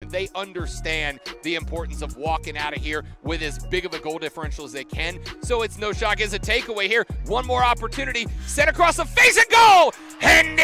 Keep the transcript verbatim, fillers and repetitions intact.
they understand the importance of walking out of here with as big of a goal differential as they can. So it's no shock as a takeaway here. One more opportunity, set across the face and goal! And